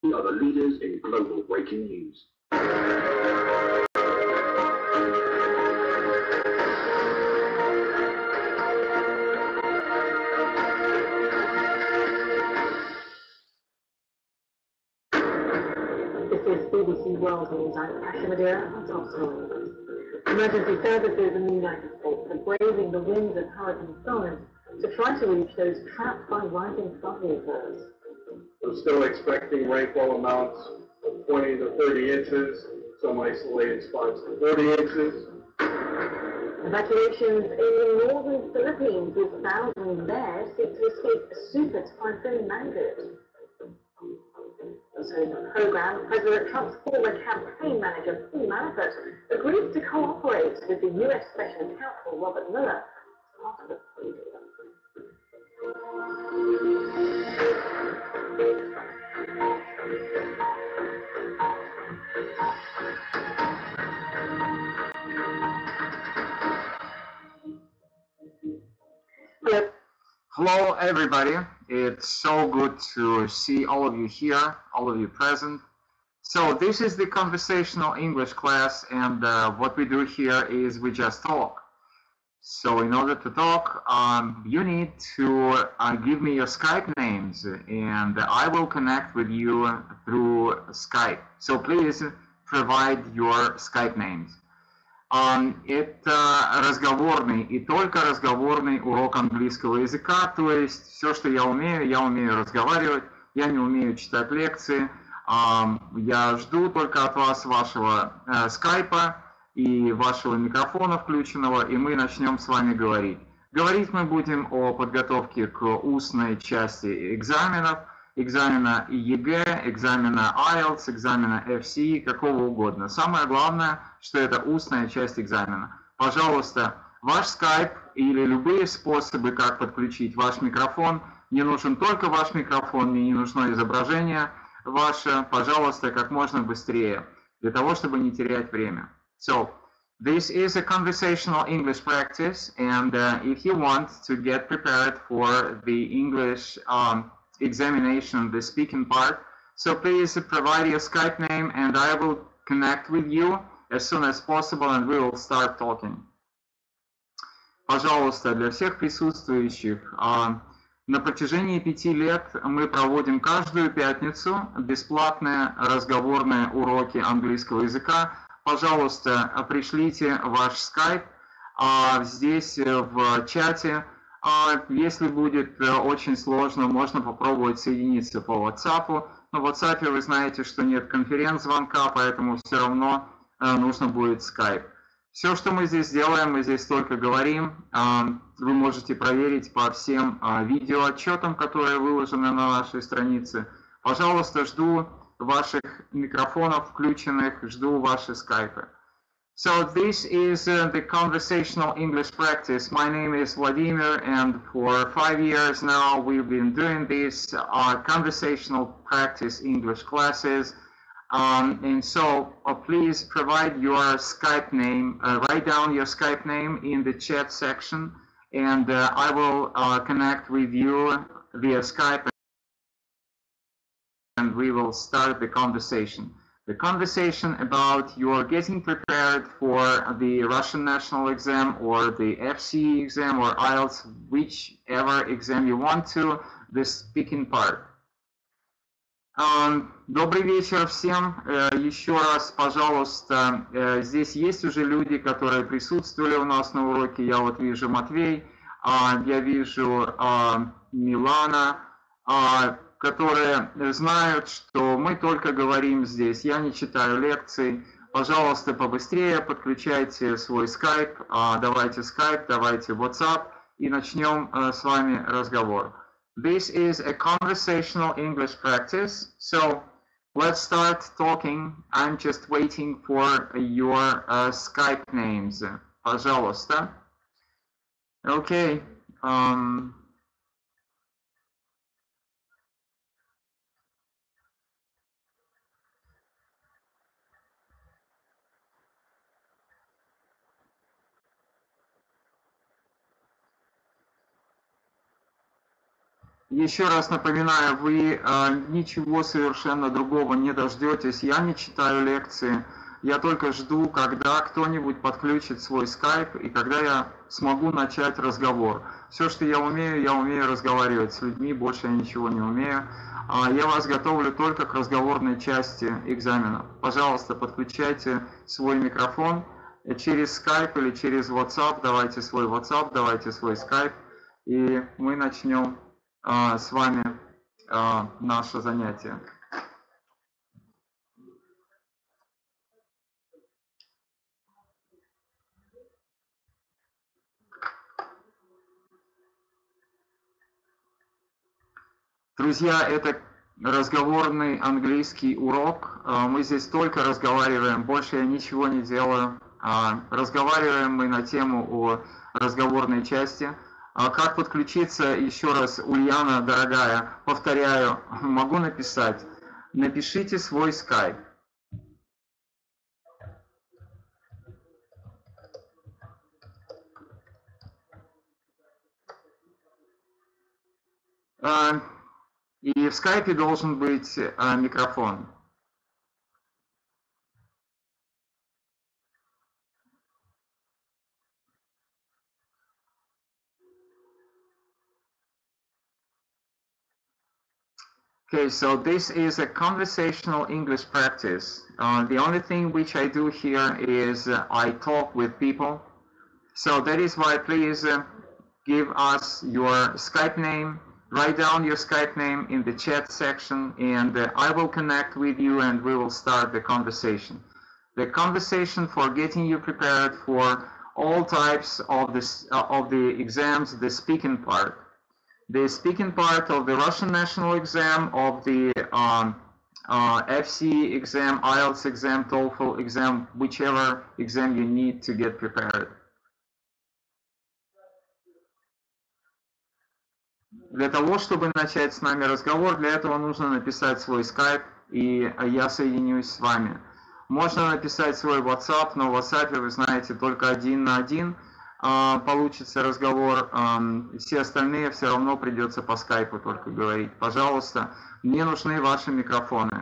We are the leaders in global breaking news. This is BBC World News. I'm Asha Madeira on top story. Emergency services in the United States are braving the winds of Hurricane Florence to try to reach those trapped by rising floodwaters. We're still expecting rainfall amounts of 20 to 30 inches, some isolated spots to 40 inches. Evacuations in the northern Philippines with thousands there seek to escape a super typhoon Mangkhut. Also in the program, President Trump's former campaign manager, Paul Manafort, agreed to cooperate with the U.S. Special Counsel, Robert Mueller, as part of the plea deal. Hello everybody, it's so good to see all of you here, all of you present. So this is the conversational English class, and what we do here is we just talk. So in order to talk, you need to give me your Skype names, and I will connect with you through Skype. So please provide your Skype names. Это разговорный и только разговорный урок английского языка, то есть все, что я умею разговаривать, я не умею читать лекции. Я жду только от вас вашего скайпа и вашего микрофона включенного, и мы начнем с вами говорить. Говорить мы будем о подготовке к устной части экзаменов, экзамена ЕГЭ, экзамена IELTS, экзамена FCE, какого угодно. Самое главное, что это устная часть экзамена. Пожалуйста, ваш скайп или любые способы, как подключить ваш микрофон. Мне нужен только ваш микрофон, мне не нужно изображение ваше. Пожалуйста, как можно быстрее, для того, чтобы не терять время. So, this is a conversational English practice, and if you want to get prepared for the English examination, the speaking part, so please provide your Skype name and I will connect with you as soon as possible and we will start talking. Пожалуйста, для всех присутствующих, на протяжении 5 лет мы проводим каждую пятницу бесплатные разговорные уроки английского языка. Пожалуйста, пришлите ваш Skype здесь в чате. Если будет очень сложно, можно попробовать соединиться по WhatsApp. Но в WhatsApp вы знаете, что нет конференц-звонка, поэтому все равно нужно будет Skype. Все, что мы здесь делаем, мы здесь только говорим. Вы можете проверить по всем видеоотчетам, которые выложены на нашей странице. Пожалуйста, жду ваших микрофонов включенных, жду ваши скайпы. So this is the conversational English practice. My name is Vladimir, and for 5 years now we've been doing these conversational practice English classes. And so please provide your Skype name, write down your Skype name in the chat section, and I will connect with you via Skype and we will start the conversation. The conversation about your getting prepared for the Russian national exam or the FCE exam or IELTS, whichever exam you want to, the speaking part. Добрый вечер всем. Еще раз, пожалуйста, здесь есть уже люди, которые присутствовали у нас на уроке. Я вот вижу Матвей, я вижу Милана, которые знают, что мы только говорим здесь, я не читаю лекций. Пожалуйста, побыстрее подключайте свой Skype, давайте Skype, давайте WhatsApp и начнем с вами разговор. This is a conversational English practice, so let's start talking. I'm just waiting for your Skype names. Пожалуйста. Okay. Еще раз напоминаю, вы ничего совершенно другого не дождетесь. Я не читаю лекции. Я только жду, когда кто-нибудь подключит свой скайп и когда я смогу начать разговор. Все, что я умею разговаривать с людьми, больше я ничего не умею. Я вас готовлю только к разговорной части экзамена. Пожалуйста, подключайте свой микрофон через скайп или через WhatsApp. Давайте свой WhatsApp, давайте свой скайп, и мы начнем с вами наше занятие. Друзья, это разговорный английский урок. Мы здесь только разговариваем, больше я ничего не делаю. Разговариваем мы на тему о разговорной части. Как подключиться, еще раз, Ульяна, дорогая, повторяю, могу написать. Напишите свой скайп. И в скайпе должен быть микрофон. Okay, so this is a conversational English practice. The only thing which I do here is I talk with people. So that is why please give us your Skype name. Write down your Skype name in the chat section, and I will connect with you and we will start the conversation. The conversation for getting you prepared for all types of the exams, the speaking part. The speaking part of the Russian national exam, of the FC exam, IELTS exam, TOEFL exam, whichever exam you need to get prepared. Для того, чтобы начать с нами разговор, для этого нужно написать свой скайп, и я соединюсь с вами. Можно написать свой WhatsApp, но в WhatsApp, вы знаете, только 1 на 1 получится разговор. Все остальные все равно придется по скайпу только говорить. Пожалуйста, мне нужны ваши микрофоны.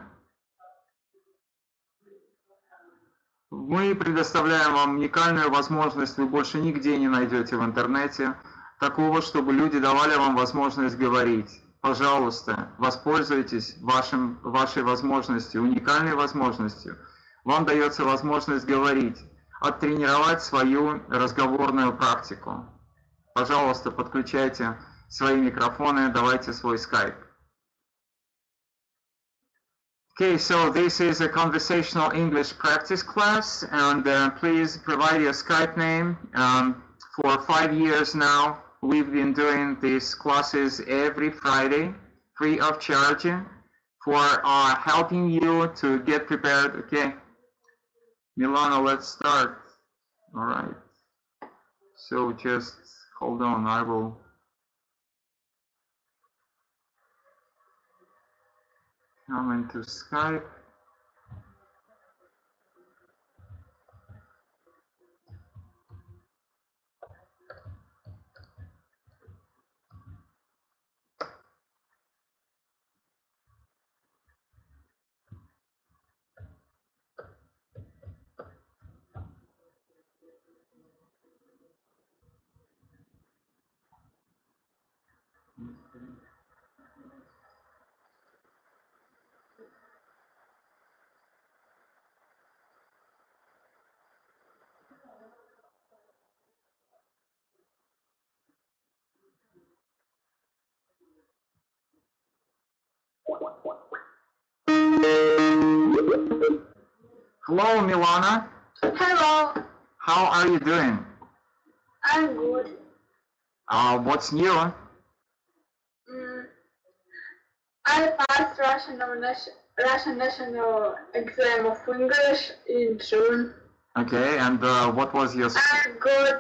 Мы предоставляем вам уникальную возможность, вы больше нигде не найдете в интернете такого, чтобы люди давали вам возможность говорить. Пожалуйста, воспользуйтесь вашей возможностью, уникальной возможностью. Вам дается возможность говорить, оттренировать свою разговорную практику. Пожалуйста, подключайте свои микрофоны, давайте свой скайп. Okay, so this is a conversational English practice class, and please provide your Skype name. For 5 years now, we've been doing these classes every Friday, free of charge, for helping you to get prepared. Okay, Milana, let's start. All right. So just hold on, I will. Come into Skype. Hello, Milana. Hello, How are you doing? I'm good. What's new? I passed Russian national exam of English in June. Okay, and what was your... I got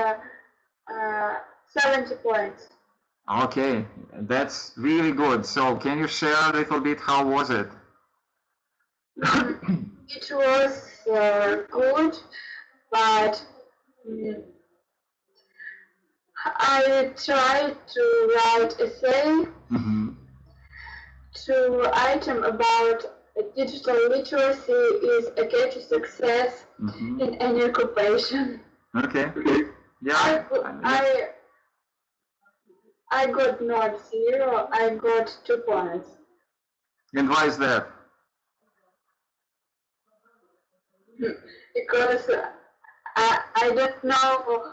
70 points. Okay, that's really good. So can you share a little bit, how was it? It was good, but I tried to write essay Mm-hmm. to item about digital literacy is a key to success Mm-hmm. in any occupation. Okay. Yeah. I got not 0, I got 2 points. And why is that? Because I don't know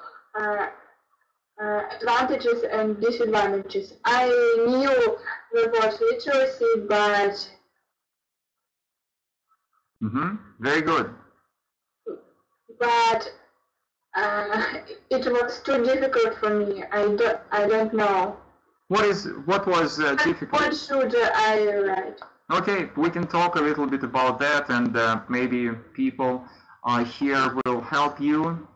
advantages and disadvantages. I knew the word literacy, but Mm-hmm. Very good. it was too difficult for me. I don't know. What was difficult? What should I write? Okay, we can talk a little bit about that, and maybe people here will help you.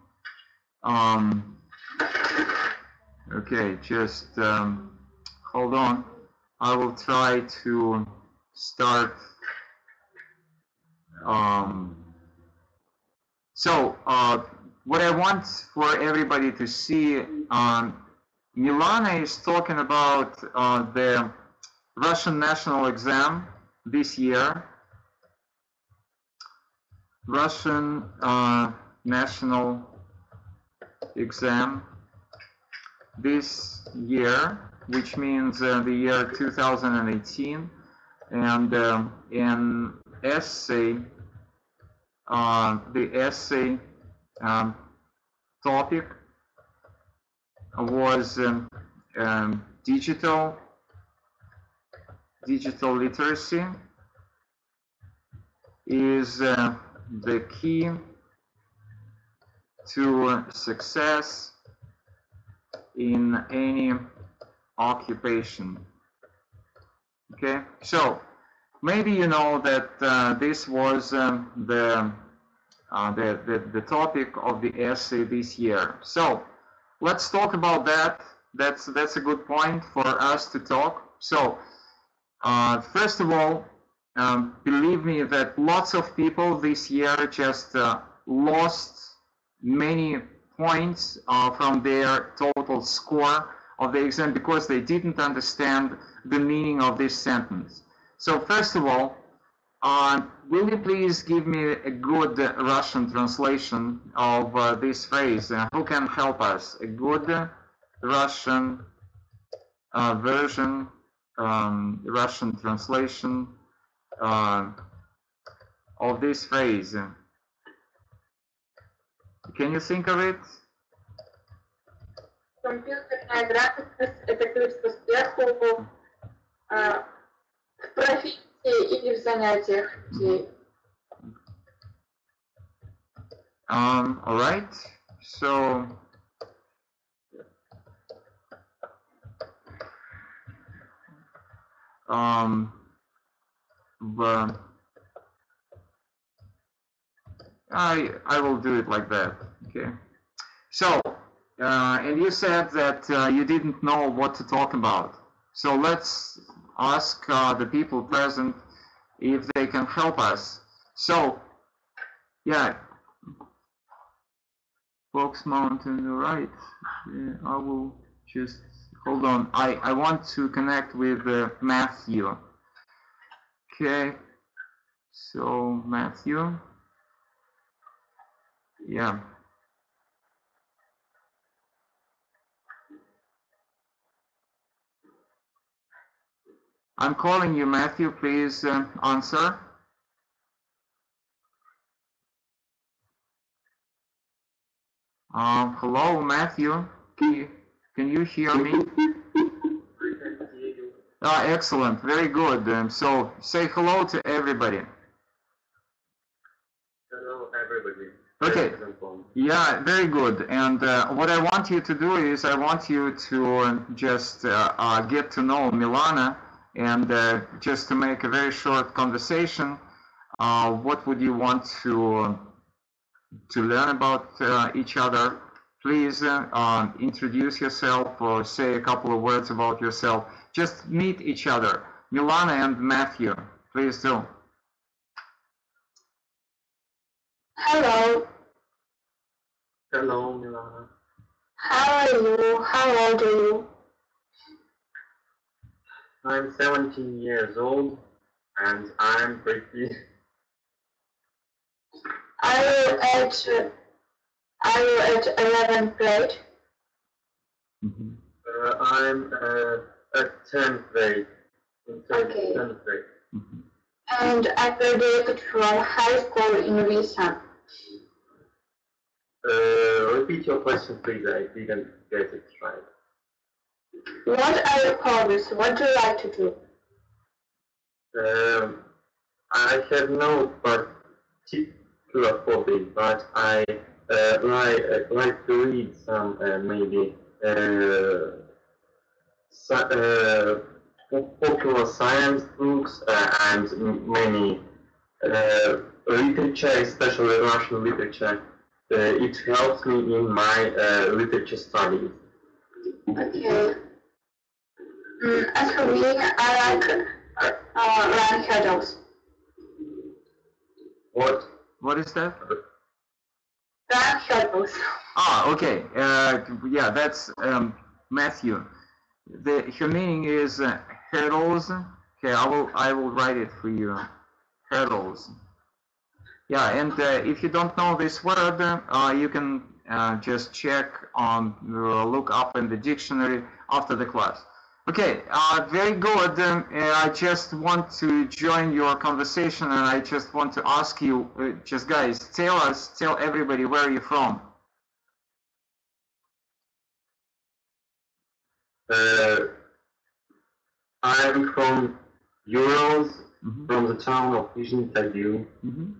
Okay, just hold on. I will try to start. So, what I want for everybody to see, Milana is talking about the Russian national exam this year. Russian national exam this year, which means the year 2018, and an essay, the essay topic was digital literacy is the key to success in any occupation. Okay, so maybe you know that this was the topic of the essay this year. So let's talk about that. That's a good point for us to talk. So first of all, believe me that lots of people this year just lost many points from their total score of the exam because they didn't understand the meaning of this sentence. So first of all, will you please give me a good Russian translation of this phrase? Who can help us? A good Russian version, Russian translation of this phrase. Can you think of it? Компьютерная грамотность – это ключ к успеху в профессии или в занятиях детей. All right. So I will do it like that. Okay. So and you said that you didn't know what to talk about. So let's ask the people present if they can help us. So yeah, Fox Mountain, right? I will just hold on. I want to connect with Matthew. Okay. So Matthew. Yeah. I'm calling you, Matthew. Please answer. Hello, Matthew. Can you hear me? Excellent. Very good. So say hello to everybody. Hello, everybody. Okay. Yeah, very good. And what I want you to do is I want you to just get to know Milana and just to make a very short conversation. What would you want to learn about each other? Please introduce yourself or say a couple of words about yourself. Just meet each other. Milana and Matthew, please do. Hello. Hello, Milana. How are you? How old are you? I'm 17 years old and I'm pretty. Are you at 11th grade? Mhm. I'm at 10th grade. In Okay. 10th grade. Mhm. And I graduated from high school in Visa. Repeat your question, please. I didn't get it right. What are your hobbies? What do you like to do? I have no particular hobby, but I like to read some maybe popular science books and many literature, especially Russian literature. It helps me in my literature studies. Okay. As for me, I like run hurdles. What? What is that? Run hurdles. Ah, okay. Yeah, that's Matthew. Her meaning is hurdles. Okay, I will write it for you. Hurdles. Yeah, and if you don't know this word, you can just check on look up in the dictionary after the class. Okay, very good. I just want to join your conversation, and I just want to ask you, just guys, tell everybody where you're from. I'm from Urals, Mhm. from the town of Nizhny Tagil. Mhm.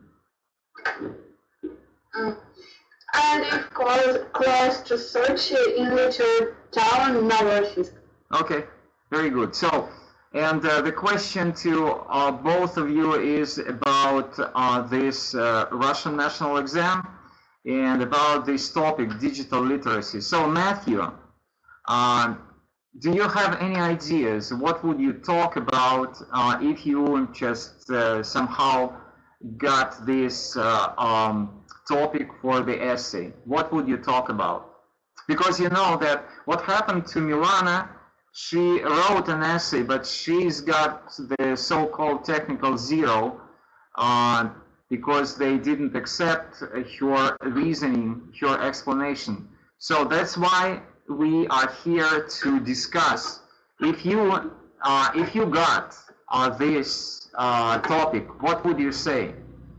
I live close to Sochi in little town Novorossiysk. Okay, very good. So, and the question to both of you is about this Russian national exam and about this topic, digital literacy. So, Matthew, do you have any ideas? What would you talk about if you just somehow got this topic for the essay? What would you talk about? Because you know that what happened to Milana, she wrote an essay, but she's got the so-called technical 0 because they didn't accept her reasoning, her explanation. So that's why we are here to discuss. If you got this topic, what would you say?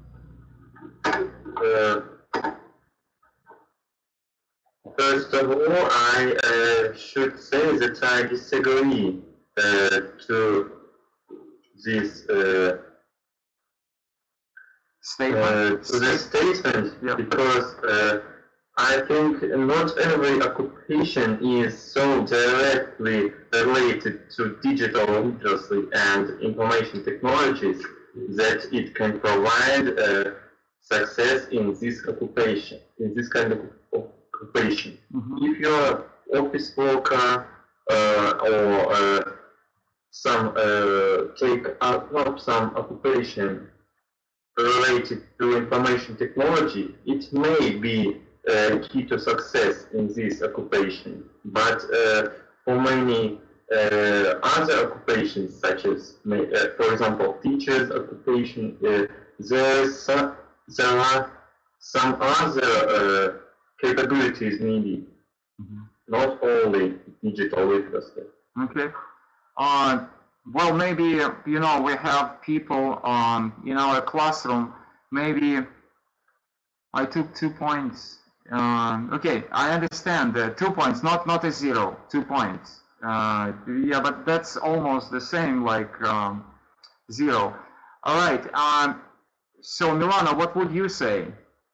First of all, I should say that I disagree to this Statement? to this statement Yeah. because I think not every occupation is so directly related to digital literacy and information technologies that it can provide success in this occupation, in this kind of occupation. Mhm. If you're an office worker or some take up some occupation related to information technology, it may be key to success in this occupation. But for many other occupations, such as, for example, teachers' occupation, there are some other capabilities needed, not only digital literacy. Okay. Well, maybe, you know, we have people in our classroom. Maybe I took 2 points. Okay, I understand. 2 points, not a 0. 2 points. Yeah, but that's almost the same, like 0. All right. So, Milana, what would you say?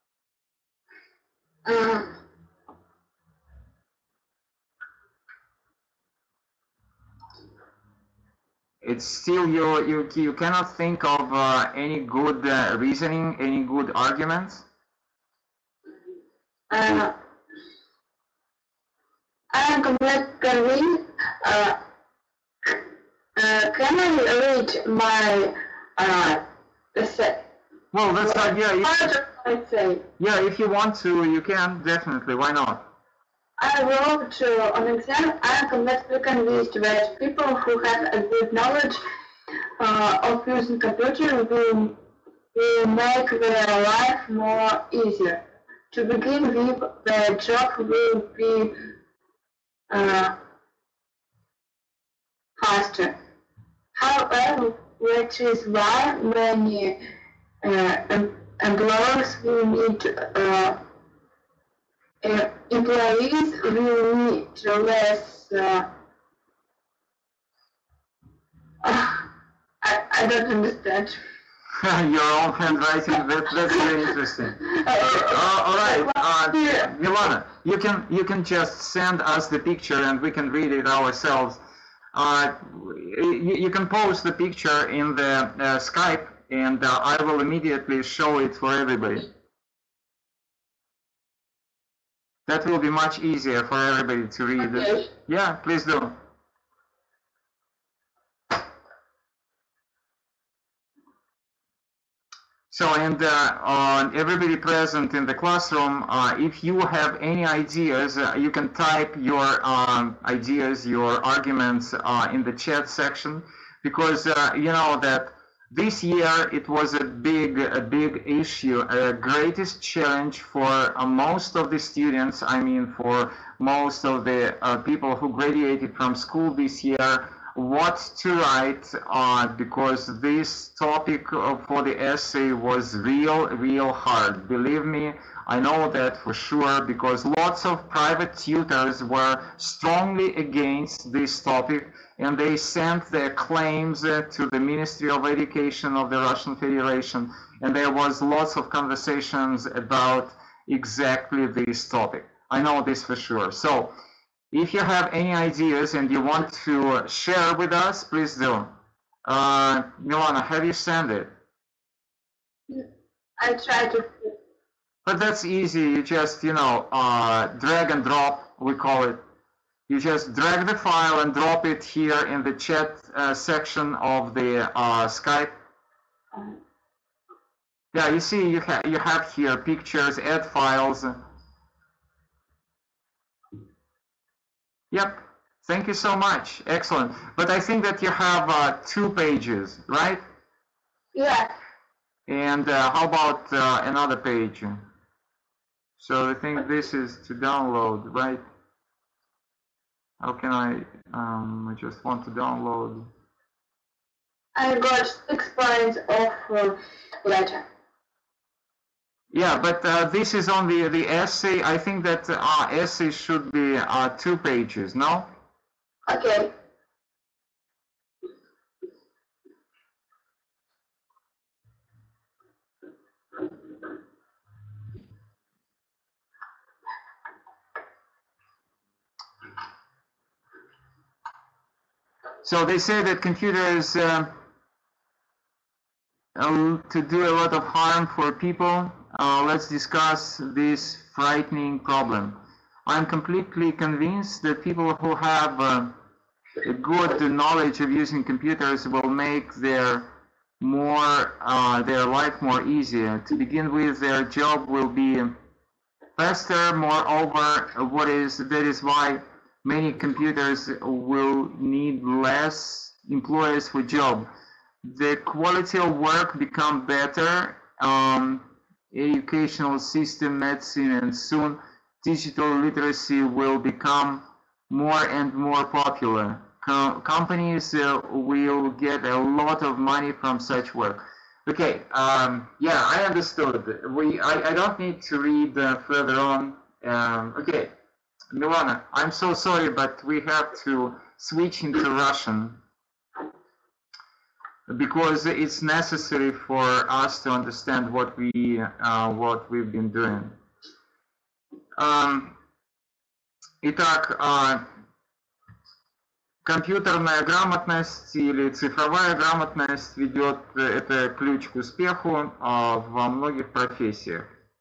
It's still you cannot think of any good reasoning, any good arguments? I'm completely convinced. Can I read my essay? Well, that's not, yeah. Part of my essay. Yeah, if you want to, you can, definitely. Why not? I wrote on exam. I am completely convinced that people who have a good knowledge of using computer will make their life more easier. To begin with, the job will be faster. However, which is why many employers will need employees will need less. I don't understand. Your own handwriting, that's very interesting. All right, Milana, you can just send us the picture and we can read it ourselves. You can post the picture in the Skype and I will immediately show it for everybody. That will be much easier for everybody to read. Okay. Yeah, please do. So, and on everybody present in the classroom, if you have any ideas, you can type your ideas, your arguments in the chat section, because you know that this year it was a big issue, a greatest challenge for most of the students. I mean, for most of the people who graduated from school this year, what to write, because this topic for the essay was real hard. Believe me, I know that for sure, because lots of private tutors were strongly against this topic, and they sent their claims to the Ministry of Education of the Russian Federation, and there was lots of conversations about exactly this topic. I know this for sure. So, if you have any ideas and you want to share with us, please do. Milana, have you sent it? I try to. But that's easy. You just, you know, drag and drop, we call it. You just drag the file and drop it here in the chat section of the Skype. Yeah, you see, you have here pictures, add files. Yep, thank you so much. Excellent. But I think that you have 2 pages, right? Yeah. And how about another page? So I think this is to download, right? How can I just want to download. I got 6 points of letter. Yeah, but this is on the essay. I think that essay should be 2 pages, no? Okay. So they say that computers to do a lot of harm for people. Let's discuss this frightening problem. I'm completely convinced that people who have a good knowledge of using computers will make their life more easier. To begin with, their job will be faster. Moreover, that is why many computers will need less employees for job. The quality of work become better. Educational system, medicine, and soon digital literacy will become more and more popular. Companies will get a lot of money from such work. Okay, yeah, I understood. I don't need to read further on. Okay, Milana, I'm so sorry, but we have to switch into Russian because it's necessary for us to understand what we've been doing. Итак, компьютерная грамотность или цифровая грамотность ведет, это ключ к успеху во многих профессиях.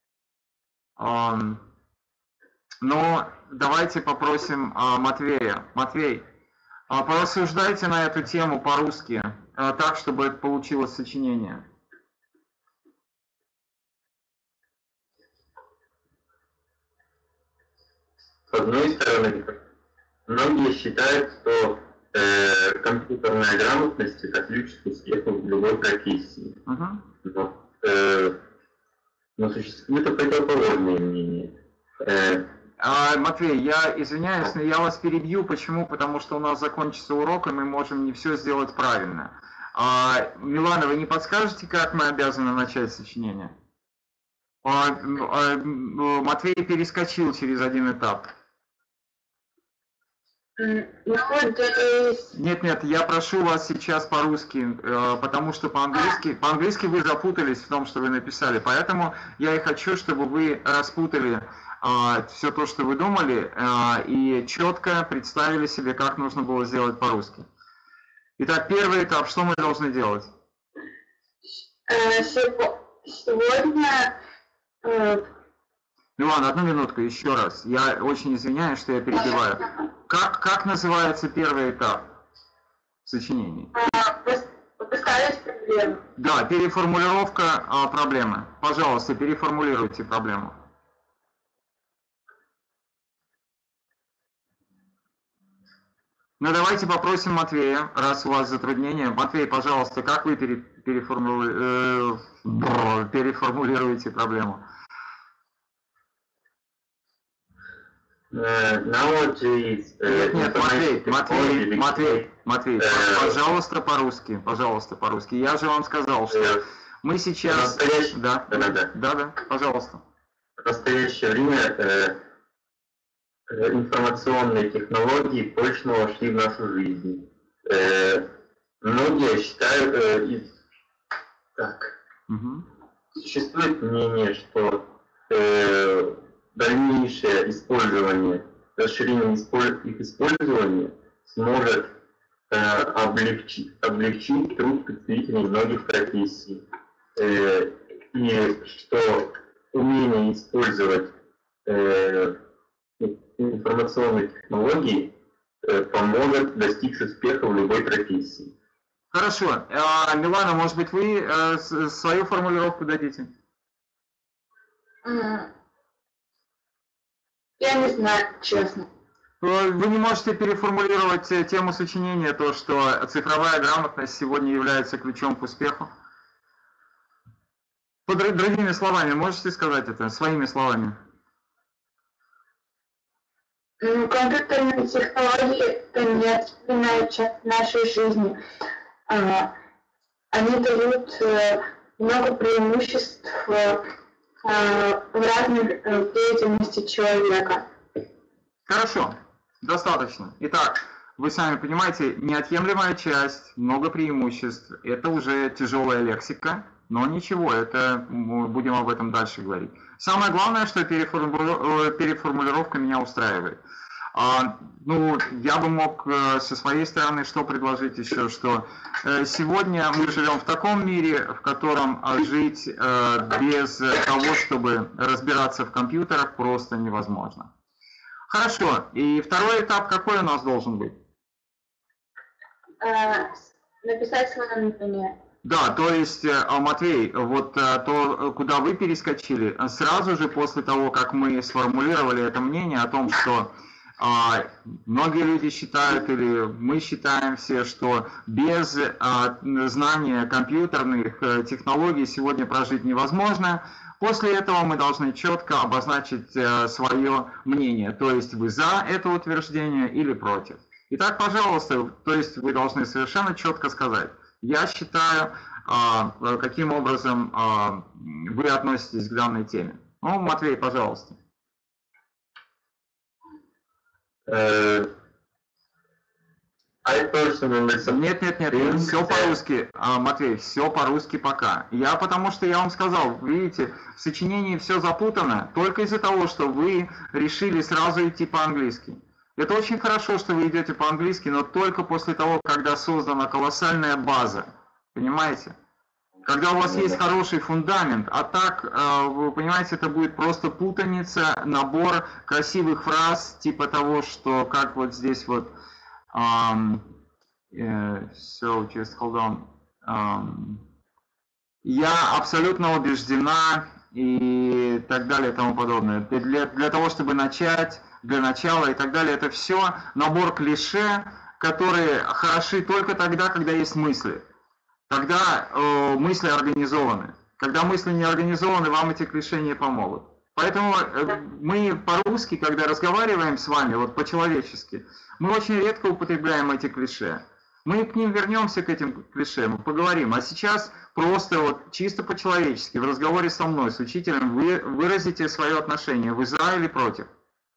Но давайте попросим Матвея. Матвей, порассуждайте на эту тему по-русски, так, чтобы это получилось сочинение. одной стороны, многие считают, что компьютерная грамотность – это ключ к успеху в любой профессии. Но существует и противоположное мнение. Матвей, я извиняюсь, но я вас перебью. Почему? Потому что у нас закончится урок, и мы можем не все сделать правильно. Милана, вы не подскажете, как мы обязаны начать сочинение? Матвей перескочил через один этап. Нет, я прошу вас сейчас по-русски, потому что по-английски вы запутались в том, что вы написали. Поэтому я и хочу, чтобы вы распутали все то, что вы думали, и четко представили себе, как нужно было сделать по-русски. Итак, первый этап, что мы должны делать? Сегодня... Милана, одну минутку, еще раз. Я очень извиняюсь, что я перебиваю. Как называется первый этап в сочинении? Поставить проблему. Да, переформулировка проблемы. Пожалуйста, переформулируйте проблему. Ну, давайте попросим Матвея, раз у вас затруднения. Матвей, пожалуйста, как вы переформулируете проблему? Нет, Матвей, пожалуйста, по-русски. Я же вам сказал, что мы сейчас... Да, пожалуйста. В настоящее время информационные технологии прочно вошли в нашу жизнь. Многие считают... Существует мнение, что дальнейшее использование, расширение их использования сможет облегчить труд представителей многих профессий. И что умение использовать информационные технологии поможет достичь успеха в любой профессии. Хорошо. Милана, может быть, вы свою формулировку дадите? Я не знаю, честно. Вы не можете переформулировать тему сочинения, то, что цифровая грамотность сегодня является ключом к успеху? Другими словами, можете сказать это своими словами? Компьютерные технологии – это неотъемлемая часть нашей жизни. Они дают много преимуществ в разных деятельности человека. Хорошо, достаточно. Итак, вы сами понимаете, неотъемлемая часть, много преимуществ. Это уже тяжелая лексика, но ничего, это будем об этом дальше говорить. Самое главное, что переформулировка меня устраивает. Ну, я бы мог со своей стороны что предложить еще, что сегодня мы живем в таком мире, в котором жить без того, чтобы разбираться в компьютерах, просто невозможно. Хорошо, и второй этап какой у нас должен быть? Написать свое мнение. Да, то есть, Матвей, вот то, куда вы перескочили, сразу же после того, как мы сформулировали это мнение о том, что многие люди считают, или мы считаем все, что без знания компьютерных технологий сегодня прожить невозможно. После этого мы должны четко обозначить свое мнение, то есть вы за это утверждение или против. Итак, пожалуйста, то есть вы должны совершенно четко сказать, я считаю, каким образом вы относитесь к данной теме. Ну, Матвей, пожалуйста. Нет, все по-русски, Матвей, все по-русски пока. Потому что я вам сказал, видите, в сочинении все запутано только из-за того, что вы решили сразу идти по-английски. Это очень хорошо, что вы идете по-английски, но только после того, когда создана колоссальная база, понимаете? Когда у вас есть хороший фундамент, а так, вы понимаете, это будет просто путаница, набор красивых фраз, типа того, что как вот здесь вот, so just hold on, я абсолютно убеждена и так далее и тому подобное. Для того, чтобы начать, для начала и так далее. Это все набор клише, которые хороши только тогда, когда есть мысли. Когда мысли организованы. Когда мысли не организованы, вам эти клише не помогут. Поэтому мы по-русски, когда разговариваем с вами, вот по-человечески, мы очень редко употребляем эти клише. Мы к ним вернемся, к этим клише, мы поговорим. А сейчас просто вот чисто по-человечески, в разговоре со мной, с учителем, вы выразите свое отношение, вы за или против.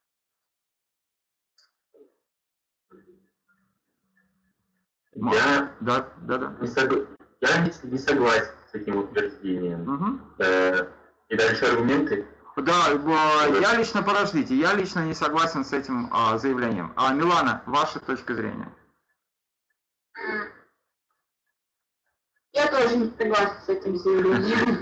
Я Да. не согласен с этим утверждением. Угу. И дальше аргументы. Да, я лично не согласен с этим заявлением. Милана, ваша точка зрения? Я тоже не согласна с этим заявлением.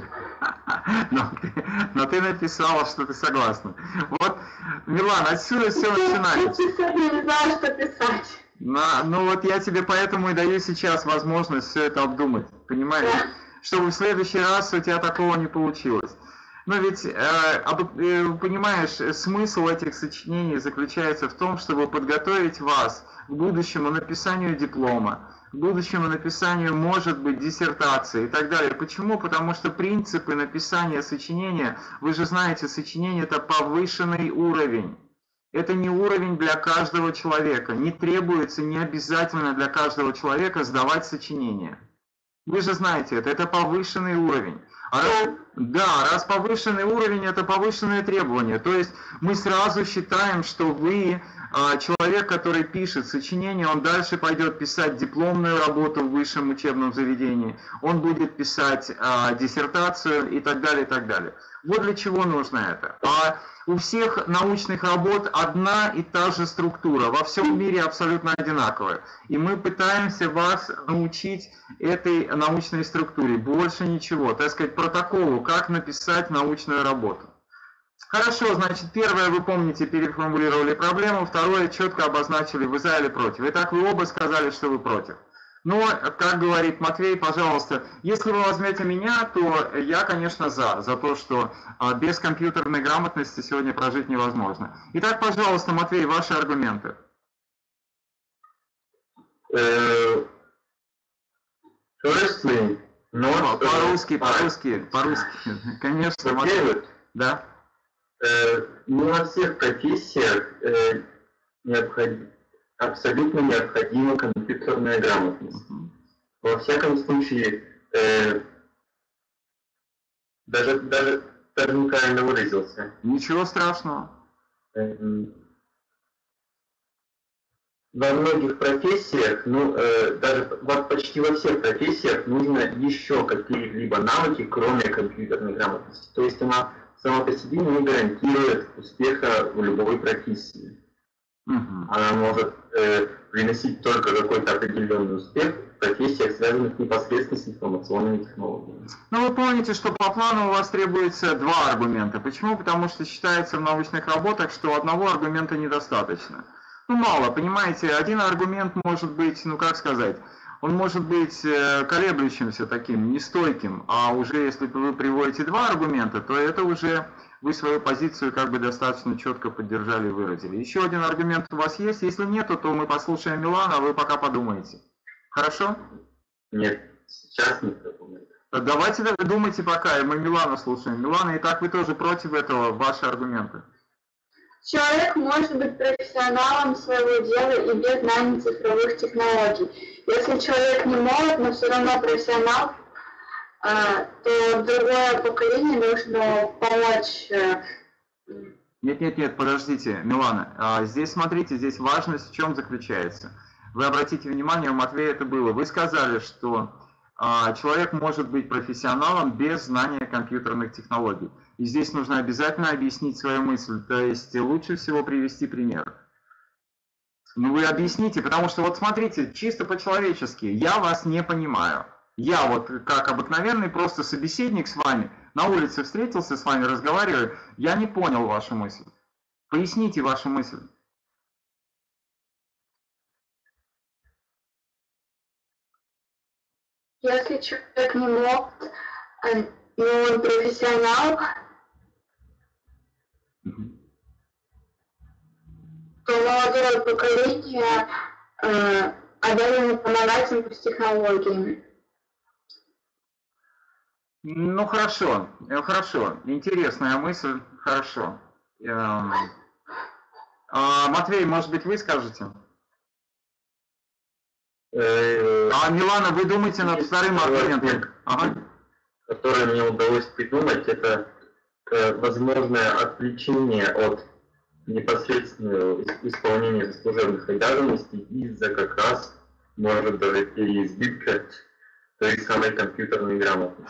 Но ты написала, что ты согласна. Вот, Милана, отсюда все начинается. Я не знаю, что писать. Ну вот я тебе поэтому и даю сейчас возможность все это обдумать, понимаешь? Да. Чтобы в следующий раз у тебя такого не получилось. Но ведь, понимаешь, смысл этих сочинений заключается в том, чтобы подготовить вас к будущему написанию диплома, к будущему написанию, может быть, диссертации и так далее. Почему? Потому что принципы написания сочинения, вы же знаете, сочинение – это повышенный уровень. Это не уровень для каждого человека. Не требуется, не обязательно для каждого человека сдавать сочинение. Вы же знаете это повышенный уровень. Раз повышенный уровень, это повышенные требования. То есть мы сразу считаем, что вы, человек, который пишет сочинение, он дальше пойдет писать дипломную работу в высшем учебном заведении, он будет писать диссертацию и так далее, и так далее. Вот для чего нужно это. У всех научных работ одна и та же структура, во всем мире абсолютно одинаковая. И мы пытаемся вас научить этой научной структуре, больше ничего, так сказать, протоколу, как написать научную работу. Хорошо, значит, первое, вы помните, переформулировали проблему, второе, четко обозначили, вы за или против. Итак, вы оба сказали, что вы против. Но, как говорит Матвей, пожалуйста, если вы возьмете меня, то я, конечно, за то, что без компьютерной грамотности сегодня прожить невозможно. Итак, пожалуйста, Матвей, ваши аргументы. Firstly, по-русски, конечно, Матвей. Да. Не во всех профессиях абсолютно необходима компьютерная грамотность. Во всяком случае, даже неправильно выразился. Ничего страшного. Во многих профессиях, даже почти во всех профессиях нужно еще какие-либо навыки, кроме компьютерной грамотности. То есть она сама по себе не гарантирует успеха в любой профессии. Она может приносить только какой-то определенный успех в профессиях, связанных непосредственно с информационными технологиями. Ну, вы помните, что по плану у вас требуется два аргумента. Почему? Потому что считается в научных работах, что одного аргумента недостаточно. Мало, понимаете, один аргумент может быть, он может быть колеблющимся таким, нестойким, а уже если вы приводите два аргумента, то это уже вы свою позицию достаточно четко поддержали и выразили. Еще один аргумент у вас есть? Если нету, то мы послушаем Милана, а вы пока подумаете. Хорошо? Нет, сейчас нет аргумента. Давайте думайте пока, и мы Милану слушаем. Милана, итак, вы тоже против этого, ваши аргументы? Человек может быть профессионалом своего дела и без знаний цифровых технологий. Если человек не молод, но все равно профессионал, то другое поколение должно помочь. Нет, подождите, Милана. Здесь, смотрите, здесь важность в чем заключается. Вы обратите внимание, у Матвея это было. Вы сказали, что человек может быть профессионалом без знания компьютерных технологий. И здесь нужно обязательно объяснить свою мысль, то есть лучше всего привести пример. Ну вы объясните, потому что вот смотрите, чисто по-человечески, я вас не понимаю. Я вот как обыкновенный просто собеседник с вами, на улице встретился с вами, разговариваю, я не понял вашу мысль. Поясните вашу мысль. Если человек не молод, но он профессионал, что молодое поколение обязано помогать им с технологиями. Ну хорошо, хорошо, интересная мысль, хорошо. Матвей, может быть, вы скажете? Милана, вы думаете над вторым аргументом? Ага. Которое мне удалось придумать, это возможное отвлечение от непосредственного исполнения служебных обязанностей из-за как раз, может, даже переизбытка той самой компьютерной грамотности.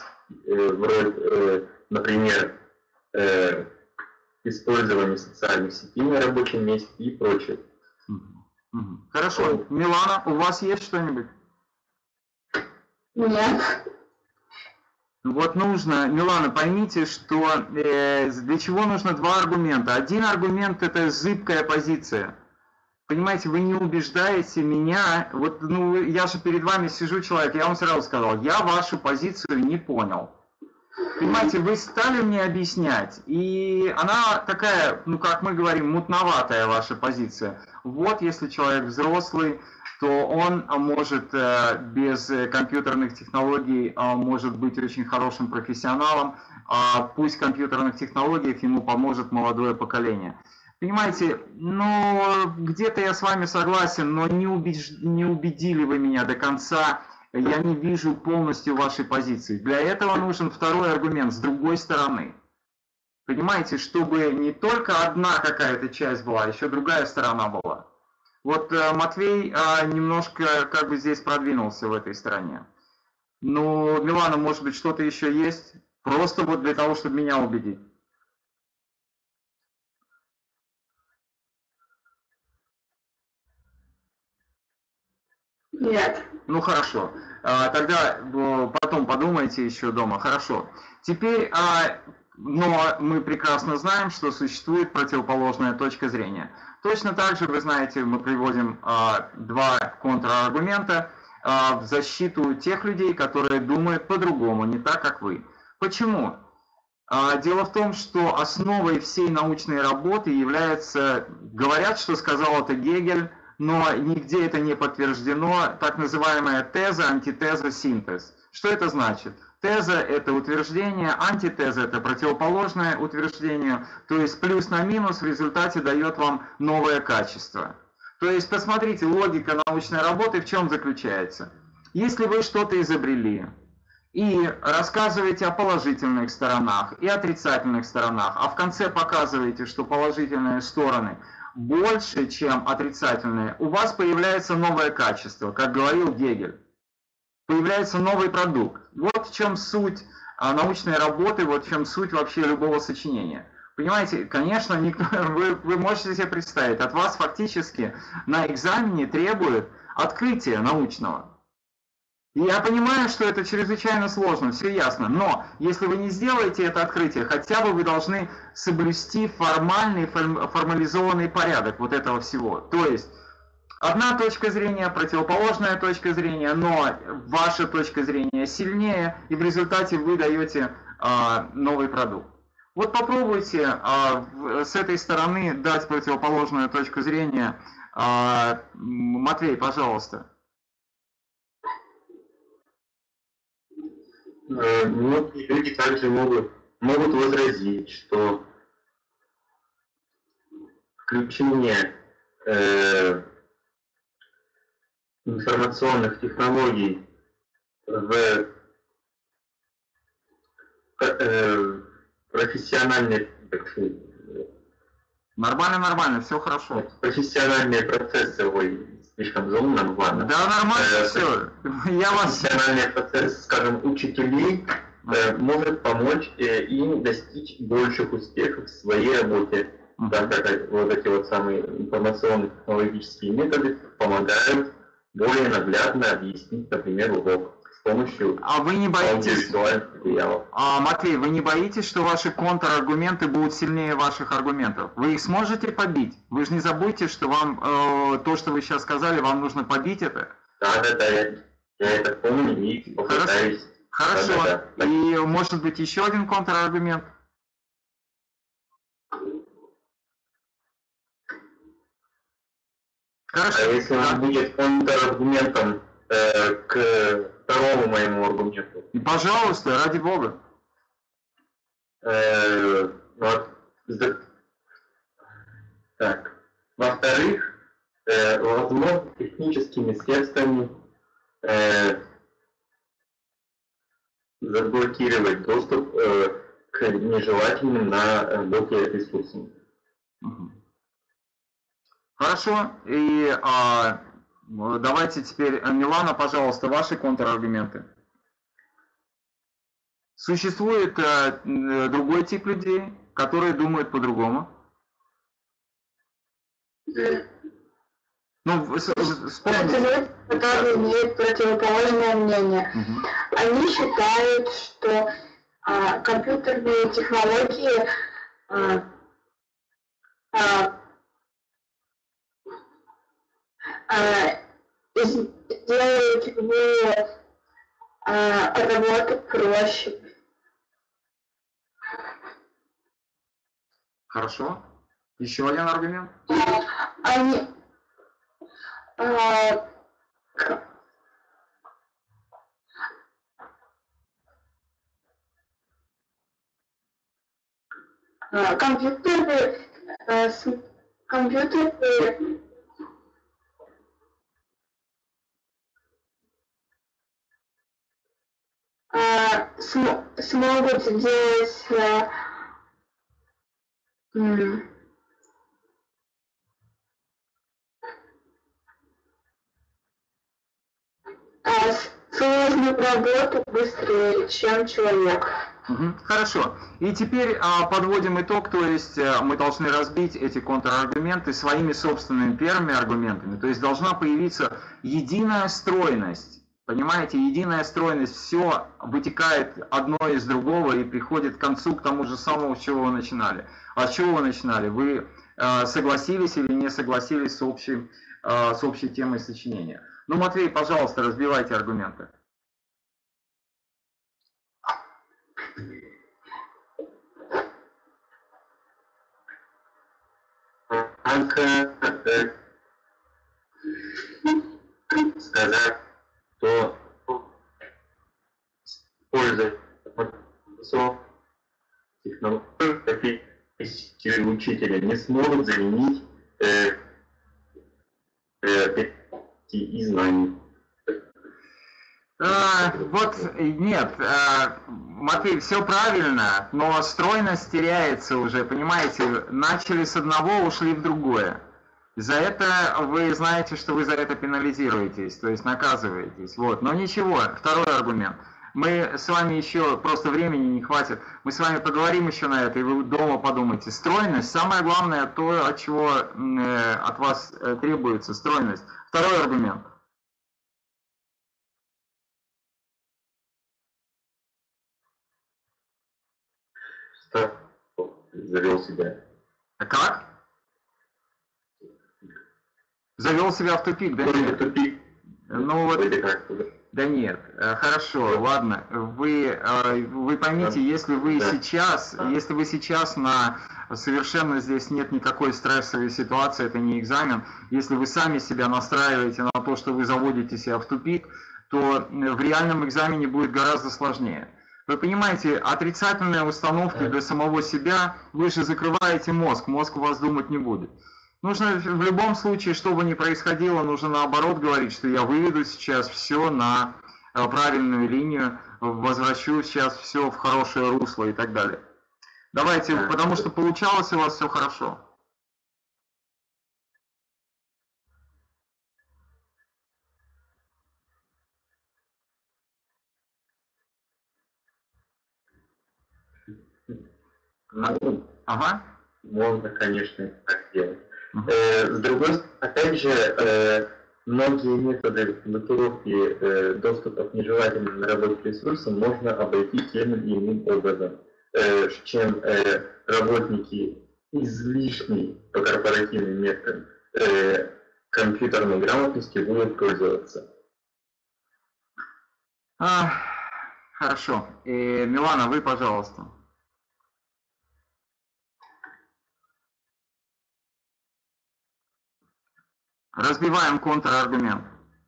Например, использование социальных сетей на рабочем месте и прочее. Хорошо. Милана, у вас есть что-нибудь? Нет. Вот нужно, Милана, поймите, что для чего нужно два аргумента. Один аргумент – это зыбкая позиция. Понимаете, вы не убеждаете меня. Вот, ну, я же перед вами сижу, человек, я вам сразу сказал, я вашу позицию не понял. Понимаете, вы стали мне объяснять, и она такая, ну, как мы говорим, мутноватая ваша позиция. Вот если человек взрослый, то он может без компьютерных технологий может быть очень хорошим профессионалом, пусть в компьютерных технологиях ему поможет молодое поколение. Понимаете, ну, где-то я с вами согласен, но не убедили вы меня до конца. Я не вижу полностью вашей позиции. Для этого нужен второй аргумент с другой стороны. Понимаете, чтобы не только одна какая-то часть была, а еще другая сторона была. Вот Матвей немножко как бы здесь продвинулся в этой стороне. Ну, Милана, может быть, что-то еще есть? Просто вот для того, чтобы меня убедить. Нет. Ну хорошо, тогда потом подумайте еще дома. Хорошо. Теперь, но мы прекрасно знаем, что существует противоположная точка зрения. Точно так же, вы знаете, мы приводим два контраргумента в защиту тех людей, которые думают по-другому, не так, как вы. Почему? Дело в том, что основой всей научной работы является, говорят, что сказал это Гегель, но нигде это не подтверждено, так называемая теза, антитеза, синтез. Что это значит? Теза – это утверждение, антитеза – это противоположное утверждение, то есть плюс на минус в результате дает вам новое качество. То есть, посмотрите, логика научной работы в чем заключается. Если вы что-то изобрели и рассказываете о положительных сторонах и отрицательных сторонах, а в конце показываете, что положительные стороны больше, чем отрицательные, у вас появляется новое качество, как говорил Гегель. Появляется новый продукт. Вот в чем суть научной работы, вот в чем суть вообще любого сочинения. Понимаете, конечно, вы можете себе представить, от вас фактически на экзамене требуют открытия научного. И я понимаю, что это чрезвычайно сложно, все ясно, но если вы не сделаете это открытие, хотя бы вы должны соблюсти формальный, формализованный порядок вот этого всего. То есть, одна точка зрения, противоположная точка зрения, но ваша точка зрения сильнее, и в результате вы даете новый продукт. Вот попробуйте с этой стороны дать противоположную точку зрения. Матвей, пожалуйста. Ну, люди также могут возразить, что включение информационных технологий в профессиональные, так сказать, Нормально, все хорошо. Профессиональные процессы, слишком заумно, ладно. Да, нормально, все. Я вас... Профессиональный процесс, скажем, учителей может помочь им достичь больших успехов в своей работе, так как вот эти вот самые информационно-технологические методы помогают более наглядно объяснить, например, урок с помощью аудиовизуальных материалов. Матвей, вы не боитесь, что ваши контраргументы будут сильнее ваших аргументов? Вы их сможете побить? Вы же не забудьте, что вам то, что вы сейчас сказали, вам нужно побить это? Да, я это помню и попытаюсь. Хорошо. Да. И может быть еще один контраргумент? А Хорошо. если он будет контраргументом к второму моему аргументу? И, пожалуйста, ради бога. Вот, так. Во-вторых, возможно, техническими средствами заблокировать доступ к нежелательным на блоке ресурсам. Хорошо. И давайте теперь, Милана, пожалуйста, ваши контраргументы. Существует другой тип людей, которые думают по-другому. Ну, вспомните. Люди, которые имеют противоположное мнение. Они считают, что компьютерные технологии делают его работу проще. Хорошо. Еще один аргумент. Они компьютеры смогут делать сложную работу быстрее, чем человек. Хорошо. И теперь подводим итог, то есть мы должны разбить эти контраргументы своими собственными первыми аргументами. То есть должна появиться единая стройность. Понимаете, единая стройность, все вытекает одно из другого и приходит к концу, к тому же самому, с чего вы начинали. А с чего вы начинали? Вы согласились или не согласились с общей темой сочинения? Ну, Матвей, пожалуйста, разбивайте аргументы. Сказать, что пользуясь технологией учителя не смогут заменить и знаний. Вот нет, Матвей, все правильно, но стройность теряется уже, понимаете, начали с одного, ушли в другое. За это вы знаете, что вы за это пенализируетесь, то есть наказываетесь. Вот. Но ничего, второй аргумент. Мы с вами еще, просто времени не хватит, мы с вами поговорим еще на это, и вы дома подумайте. Стройность, самое главное, то, от чего от вас требуется стройность. Второй аргумент. Что завел себя. А как? Завел себя в тупик, да? Нет. Тупик. Ну вот. Да нет, хорошо, ладно. Вы поймите, если вы сейчас на совершенно здесь нет никакой стрессовой ситуации, это не экзамен, если вы сами себя настраиваете на то, что вы заводите себя в тупик, то в реальном экзамене будет гораздо сложнее. Вы понимаете, отрицательные установки для самого себя, вы же закрываете мозг у вас думать не будет. Нужно в любом случае, что бы ни происходило, нужно наоборот говорить, что я выведу сейчас все на правильную линию, возвращу сейчас все в хорошее русло и так далее. Давайте, потому что получалось у вас все хорошо. Ага. Можно, конечно, так делать. С другой стороны, опять же, многие методы блокировки доступа к нежелательным наработанным ресурсам можно обойти тем или иным образом, чем работники излишней по корпоративным методам компьютерной грамотности будут пользоваться. Хорошо. Милана, вы, пожалуйста. Разбиваем контраргумент.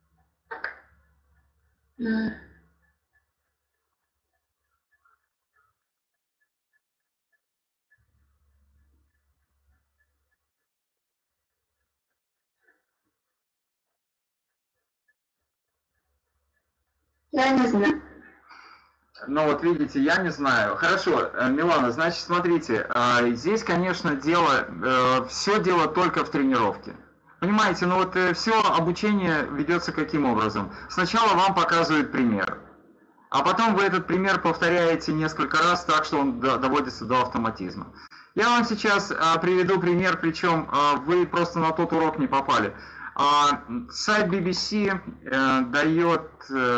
Я не знаю. Ну вот видите, я не знаю. Хорошо, Милана, значит, смотрите, здесь, конечно, все дело только в тренировке. Понимаете, ну вот все обучение ведется каким образом? Сначала вам показывают пример, а потом вы этот пример повторяете несколько раз так, что он доводится до автоматизма. Я вам сейчас приведу пример, причем вы просто на тот урок не попали. Сайт BBC дает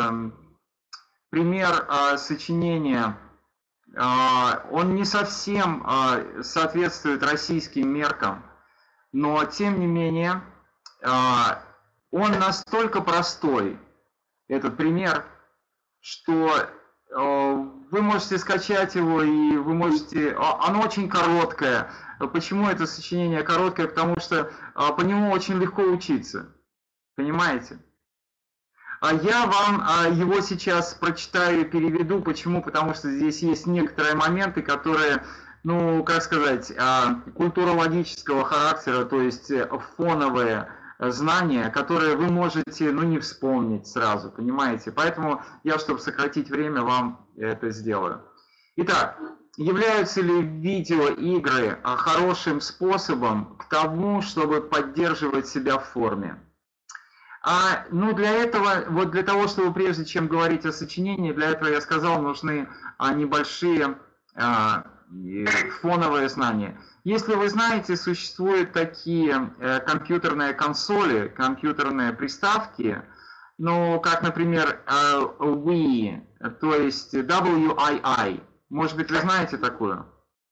пример сочинения. Он не совсем соответствует российским меркам, но тем не менее он настолько простой, этот пример, что вы можете скачать его, и вы можете... Оно очень короткое. Почему это сочинение короткое? Потому что по нему очень легко учиться. Понимаете? Я вам его сейчас прочитаю и переведу. Почему? Потому что здесь есть некоторые моменты, которые, ну, как сказать, культурологического характера, то есть фоновые знания, которые вы можете, ну, не вспомнить сразу, понимаете? Поэтому я, чтобы сократить время, вам это сделаю. Итак, являются ли видеоигры хорошим способом к тому, чтобы поддерживать себя в форме? Ну, для этого, вот для того, чтобы прежде чем говорить о сочинении, для этого, я сказал, нужны небольшие фоновые знания. Если вы знаете, существуют такие компьютерные консоли, компьютерные приставки, ну, как, например, Wii, то есть WII. Может быть, вы знаете такую?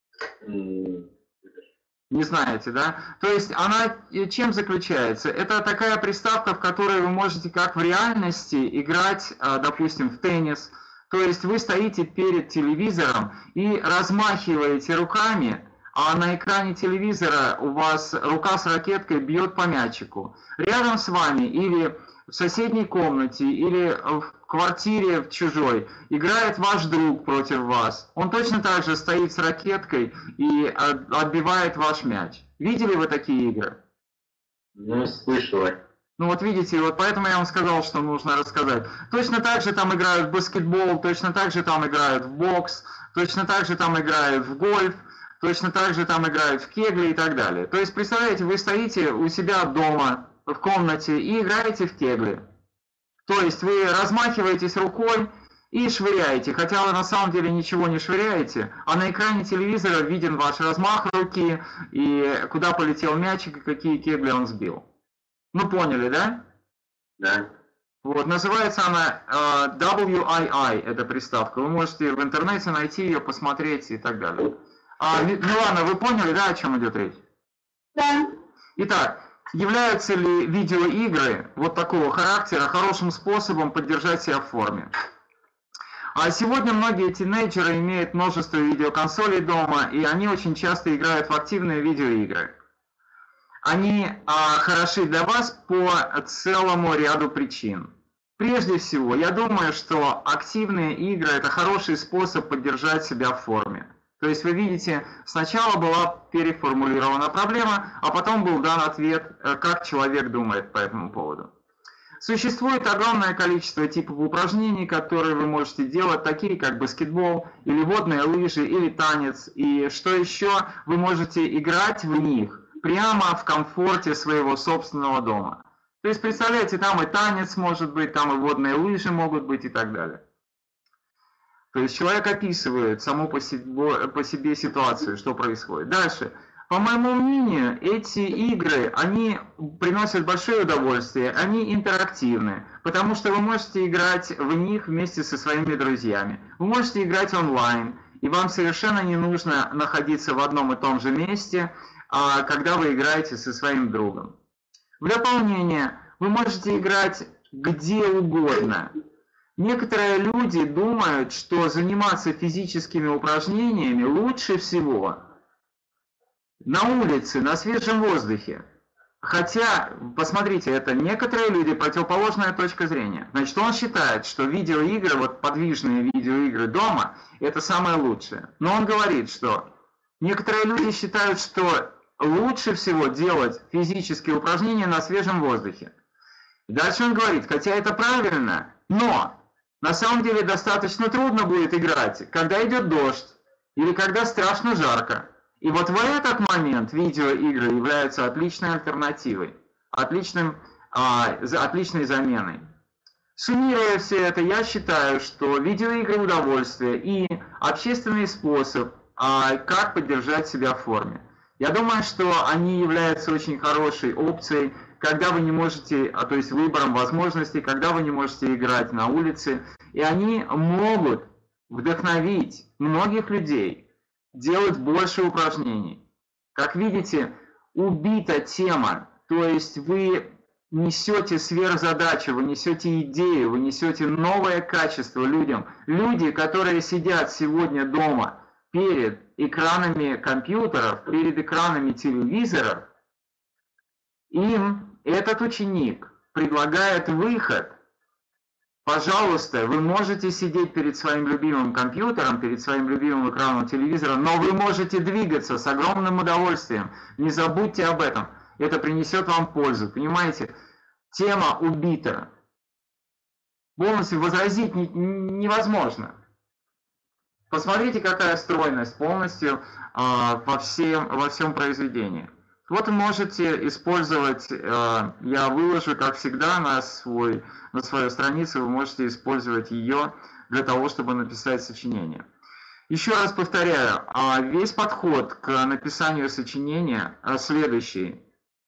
Не знаете, да? То есть она чем заключается? Это такая приставка, в которой вы можете, как в реальности, играть, допустим, в теннис. То есть вы стоите перед телевизором и размахиваете руками, а на экране телевизора у вас рука с ракеткой бьет по мячику. Рядом с вами или в соседней комнате, или в квартире в чужой играет ваш друг против вас. Он точно так же стоит с ракеткой и отбивает ваш мяч. Видели вы такие игры? Ну, слышала. Ну вот видите, вот поэтому я вам сказал, что нужно рассказать. Точно так же там играют в баскетбол, точно так же там играют в бокс, точно так же там играют в гольф, точно так же там играют в кегли и так далее. То есть, представляете, вы стоите у себя дома, в комнате и играете в кегли. То есть вы размахиваетесь рукой и швыряете, хотя вы на самом деле ничего не швыряете, а на экране телевизора виден ваш размах руки и куда полетел мячик и какие кегли он сбил. Ну поняли, да? Да. Вот, называется она WII, эта приставка. Вы можете в интернете найти ее, посмотреть и так далее. Милана, вы поняли, да, о чем идет речь? Да. Итак, являются ли видеоигры вот такого характера хорошим способом поддержать себя в форме? Сегодня многие тинейджеры имеют множество видеоконсолей дома, и они очень часто играют в активные видеоигры. Они хороши для вас по целому ряду причин. Прежде всего, я думаю, что активные игры – это хороший способ поддержать себя в форме. То есть вы видите, сначала была переформулирована проблема, а потом был дан ответ, как человек думает по этому поводу. Существует огромное количество типов упражнений, которые вы можете делать, такие как баскетбол, или водные лыжи, или танец. И что еще, вы можете играть в них прямо в комфорте своего собственного дома. То есть, представляете, там и танец может быть, там и водные лыжи могут быть и так далее. То есть человек описывает саму по себе ситуацию, что происходит. Дальше. По моему мнению, эти игры, они приносят большое удовольствие, они интерактивны, потому что вы можете играть в них вместе со своими друзьями. Вы можете играть онлайн, и вам совершенно не нужно находиться в одном и том же месте, когда вы играете со своим другом. В дополнение, вы можете играть где угодно. Некоторые люди думают, что заниматься физическими упражнениями лучше всего на улице, на свежем воздухе. Хотя, посмотрите, это некоторые люди, противоположная точка зрения. Значит, он считает, что видеоигры, вот подвижные видеоигры дома, это самое лучшее. Но он говорит, что некоторые люди считают, что лучше всего делать физические упражнения на свежем воздухе. И дальше он говорит, хотя это правильно, но на самом деле достаточно трудно будет играть, когда идет дождь или когда страшно жарко. И вот в этот момент видеоигры являются отличной альтернативой, отличной заменой. Суммируя все это, я считаю, что видеоигры – удовольствие и общественный способ, как поддержать себя в форме. Я думаю, что они являются очень хорошей опцией, когда вы не можете, то есть выбором возможностей, когда вы не можете играть на улице, и они могут вдохновить многих людей делать больше упражнений. Как видите, убита тема, то есть вы несете сверхзадачу, вы несете идею, вы несете новое качество людям. Люди, которые сидят сегодня дома перед экранами компьютеров, перед экранами телевизоров, им этот ученик предлагает выход. Пожалуйста, вы можете сидеть перед своим любимым компьютером, перед своим любимым экраном телевизора, но вы можете двигаться с огромным удовольствием. Не забудьте об этом. Это принесет вам пользу. Понимаете? Тема убита. Полностью возразить невозможно. Посмотрите, какая стройность полностью во всем произведении. Вот вы можете использовать, я выложу, как всегда, на свою страницу, вы можете использовать ее для того, чтобы написать сочинение. Еще раз повторяю, весь подход к написанию сочинения следующий.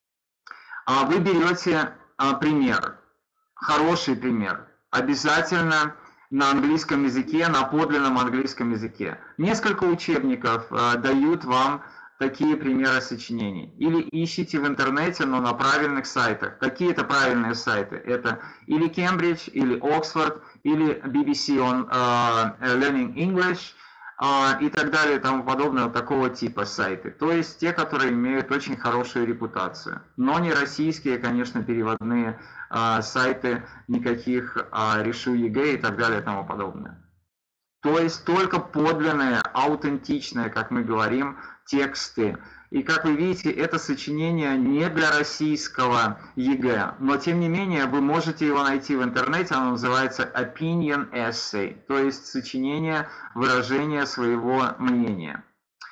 Вы берете пример, хороший пример, обязательно на английском языке, на подлинном английском языке. Несколько учебников дают вам такие примеры сочинений. Или ищите в интернете, но на правильных сайтах. Какие это правильные сайты? Это или Cambridge, или Oxford, или BBC on Learning English и так далее, и тому подобное, такого типа сайты. То есть те, которые имеют очень хорошую репутацию. Но не российские, конечно, переводные сайты, никаких Решу ЕГЭ и так далее, и тому подобное. То есть только подлинные, аутентичные, как мы говорим, тексты. И как вы видите, это сочинение не для российского ЕГЭ, но тем не менее вы можете его найти в интернете, оно называется Opinion Essay, то есть сочинение, выражение своего мнения.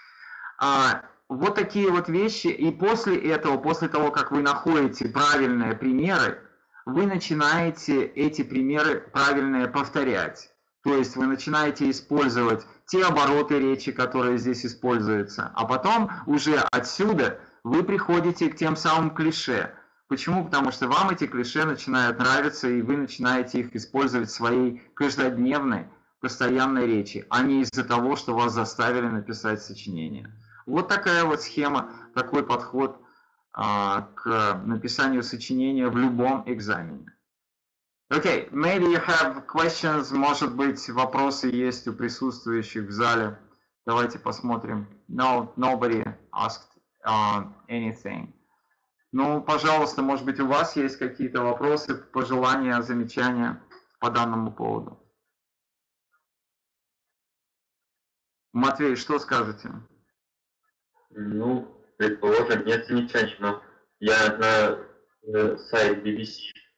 Вот такие вот вещи, и после этого, после того, как вы находите правильные примеры, вы начинаете эти примеры правильные повторять. То есть вы начинаете использовать те обороты речи, которые здесь используются, а потом уже отсюда вы приходите к тем самым клише. Почему? Потому что вам эти клише начинают нравиться, и вы начинаете их использовать в своей каждодневной, постоянной речи, а не из-за того, что вас заставили написать сочинение. Вот такая вот схема, такой подход к написанию сочинения в любом экзамене. Okay, maybe you have questions, может быть, вопросы есть у присутствующих в зале. Давайте посмотрим. No, nobody asked anything. Ну, пожалуйста, может быть, у вас есть какие-то вопросы, пожелания, замечания по данному поводу? Матвей, что скажете? Ну, предположим, нет замечаний, но я на сайт BBC.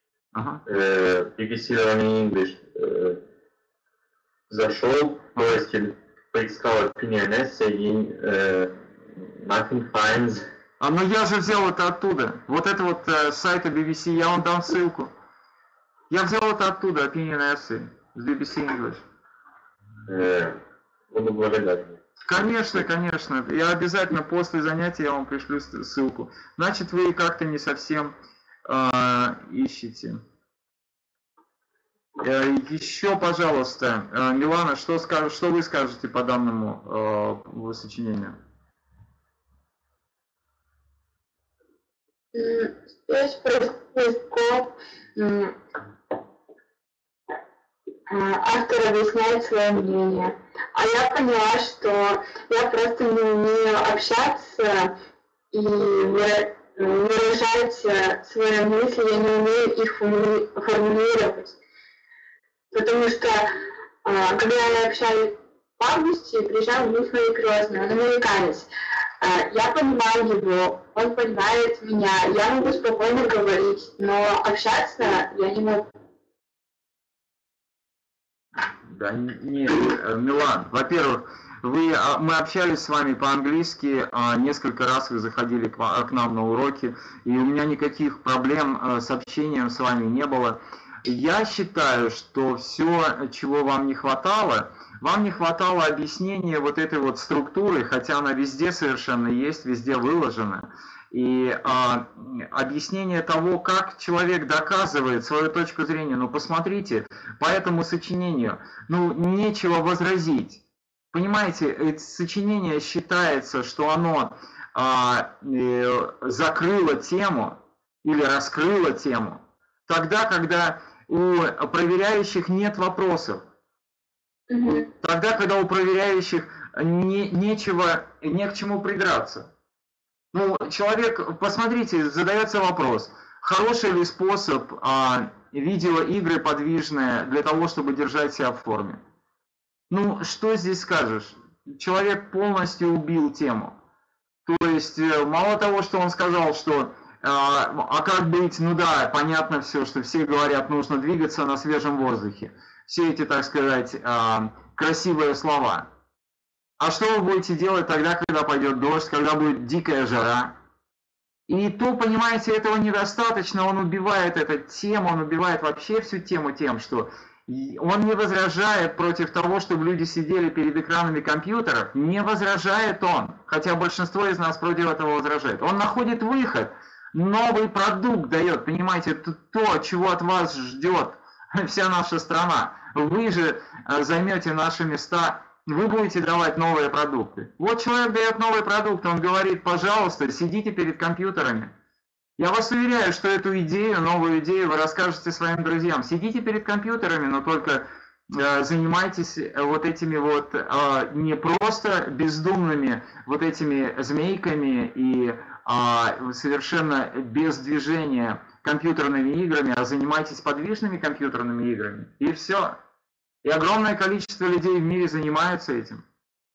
BBC Learning English зашел, то есть поискал opinion essay и nothing finds. Ну я же взял это оттуда. Вот это вот с сайта BBC, я вам дам ссылку. Я взял это оттуда, opinion essay, с BBC English. Буду благодарен. Конечно, конечно. Я обязательно после занятия я вам пришлю ссылку. Значит, вы как-то не совсем ищите. Еще, пожалуйста, Милана, что вы скажете по данному сочинению? Здесь происходит автор объясняет свое мнение. А я поняла, что я просто не умею общаться и выражать свои мысли, я не умею их формулировать. Потому что, когда я общаюсь в августе, приезжал муж моей крестной, он американец. Я понимаю его, он понимает меня, я могу спокойно говорить, но общаться я не могу. Да, нет, Милан, во-первых, мы общались с вами по-английски, несколько раз вы заходили к нам на уроки, и у меня никаких проблем с общением с вами не было. Я считаю, что все, чего вам не хватало объяснения вот этой вот структуры, хотя она везде совершенно есть, везде выложена. И объяснение того, как человек доказывает свою точку зрения. Ну, посмотрите, по этому сочинению, ну, нечего возразить. Понимаете, это сочинение считается, что оно закрыло тему или раскрыло тему, тогда, когда у проверяющих нет вопросов. Тогда, когда у проверяющих не к чему придраться. Ну, человек, посмотрите, задается вопрос, хороший ли способ видеоигры подвижные для того, чтобы держать себя в форме? Ну, что здесь скажешь? Человек полностью убил тему. То есть, мало того, что он сказал, что а как быть, ну да, понятно все, что все говорят, нужно двигаться на свежем воздухе. Все эти, так сказать, красивые слова. А что вы будете делать тогда, когда пойдет дождь, когда будет дикая жара? И то, понимаете, этого недостаточно, он убивает эту тему, он убивает вообще всю тему тем, что он не возражает против того, чтобы люди сидели перед экранами компьютеров, не возражает он, хотя большинство из нас против этого возражает. Он находит выход, новый продукт дает, понимаете, то, чего от вас ждет вся наша страна. Вы же займете наши места, вы будете давать новые продукты. Вот человек дает новый продукт, он говорит, пожалуйста, сидите перед компьютерами. Я вас уверяю, что эту идею, новую идею вы расскажете своим друзьям. Сидите перед компьютерами, но только занимайтесь вот этими вот не просто бездумными вот этими змейками и совершенно без движения компьютерными играми, а занимайтесь подвижными компьютерными играми. И все. И огромное количество людей в мире занимаются этим.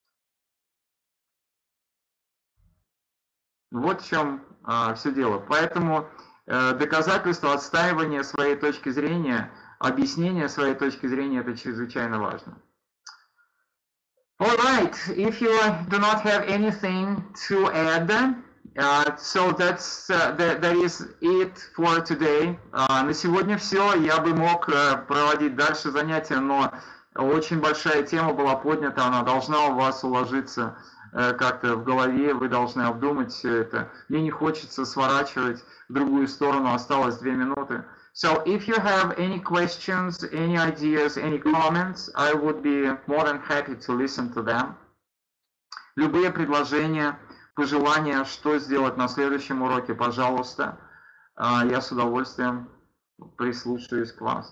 Вот в чем все дело. Поэтому доказательство, отстаивание своей точки зрения, объяснение своей точки зрения – это чрезвычайно важно. All right, if you do not have anything to add, so that is it for today. На сегодня все. Я бы мог проводить дальше занятия, но очень большая тема была поднята, она должна у вас уложиться как-то в голове, вы должны обдумать все это. Мне не хочется сворачивать в другую сторону, осталось 2 минуты. So if you have any questions, any ideas, any comments, I would be more than happy to listen to them. Любые предложения, пожелания, что сделать на следующем уроке, пожалуйста. Я с удовольствием прислушаюсь к вам.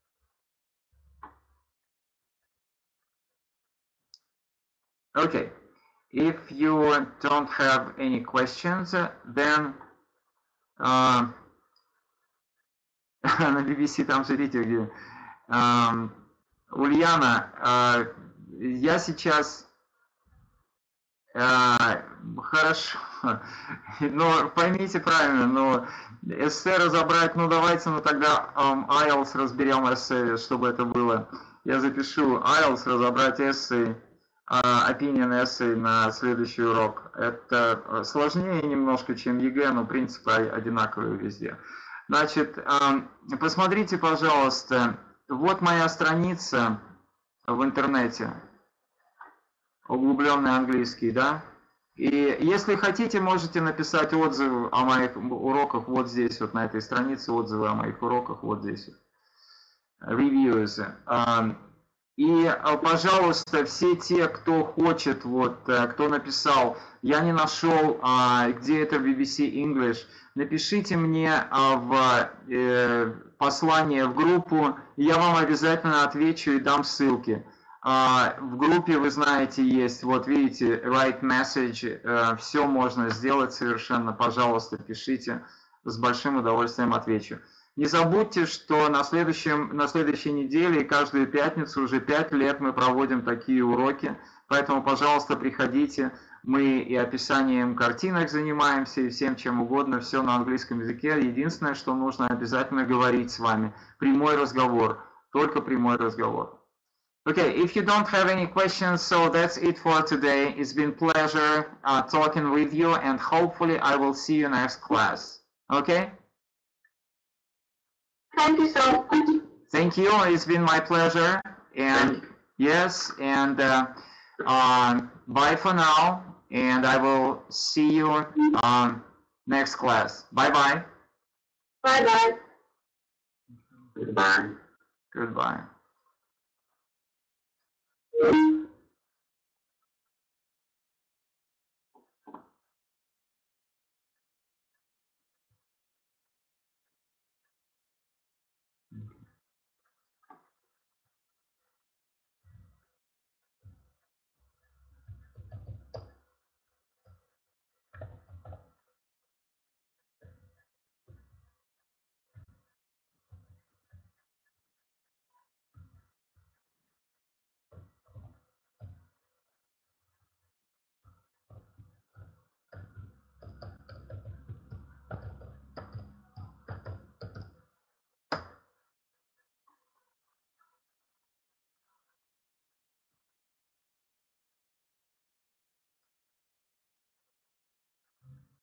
Okay. If you don't have any questions, then на BBC там смотрите, где Ульяна, я сейчас хорошо, но поймите правильно, но эссе разобрать, ну давайте, ну тогда IELTS разберем эссе, чтобы это было. Я запишу IELTS разобрать эссе. Opinion essay на следующий урок. Это сложнее немножко, чем ЕГЭ, но принципы одинаковые везде. Значит, посмотрите, пожалуйста, вот моя страница в интернете, углубленный английский, да? И если хотите, можете написать отзывы о моих уроках вот здесь, вот на этой странице, отзывы о моих уроках вот здесь. Reviews. И, пожалуйста, все те, кто хочет, вот, кто написал, я не нашел, где это в BBC English, напишите мне в послание в группу, и я вам обязательно отвечу и дам ссылки. В группе, вы знаете, есть, вот видите, write message, все можно сделать совершенно, пожалуйста, пишите, с большим удовольствием отвечу. Не забудьте, что на следующей неделе, каждую пятницу, уже 5 лет мы проводим такие уроки, поэтому, пожалуйста, приходите, мы и описанием картинок занимаемся, и всем чем угодно, все на английском языке. Единственное, что нужно обязательно говорить с вами, прямой разговор, только прямой разговор. Okay, if you don't have any questions, so that's it for today. It's been pleasure talking with you, and hopefully I will see you next class. Okay? Thank you so much. Thank you. It's been my pleasure. And yes, and bye for now. And I will see you next class. Bye bye. Bye bye. Goodbye. Goodbye.